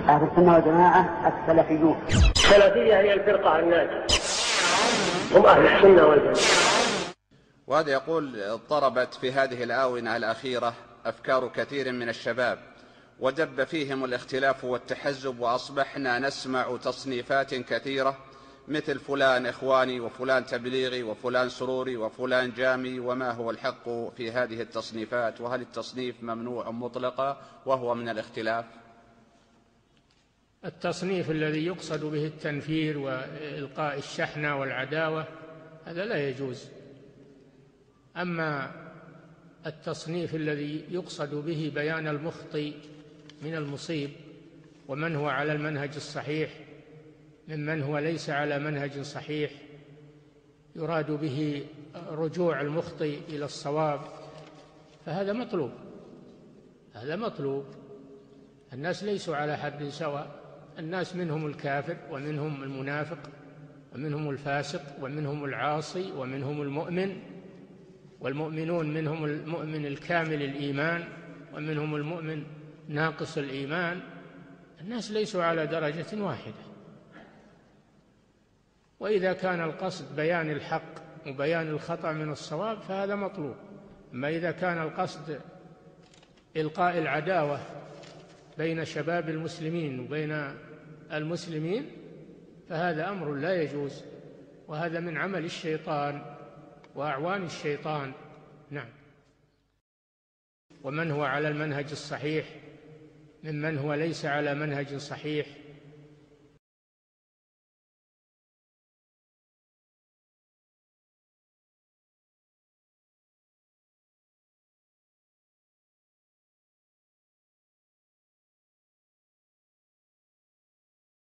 أهل السنة والجماعة السلفيون. السلفية هي الفرقة الناجية، هم أهل السنة والجماعة. وهذا يقول: اضطربت في هذه الآونة الأخيرة أفكار كثير من الشباب، ودب فيهم الاختلاف والتحزب، وأصبحنا نسمع تصنيفات كثيرة مثل فلان إخواني وفلان تبليغي وفلان سروري وفلان جامي. وما هو الحق في هذه التصنيفات؟ وهل التصنيف ممنوع مطلقا وهو من الاختلاف؟ التصنيف الذي يقصد به التنفير وإلقاء الشحنة والعداوة هذا لا يجوز. أما التصنيف الذي يقصد به بيان المخطئ من المصيب، ومن هو على المنهج الصحيح ممن هو ليس على منهج صحيح، يراد به رجوع المخطئ إلى الصواب، فهذا مطلوب. هذا مطلوب. الناس ليسوا على حد سواء، الناس منهم الكافر ومنهم المنافق ومنهم الفاسق ومنهم العاصي ومنهم المؤمن، والمؤمنون منهم المؤمن الكامل الإيمان ومنهم المؤمن ناقص الإيمان. الناس ليسوا على درجة واحدة. وإذا كان القصد بيان الحق وبيان الخطأ من الصواب فهذا مطلوب. أما إذا كان القصد إلقاء العداوة بين شباب المسلمين وبين المسلمين فهذا أمر لا يجوز، وهذا من عمل الشيطان وأعوان الشيطان. نعم. ومن هو على المنهج الصحيح ممن هو ليس على منهج صحيح،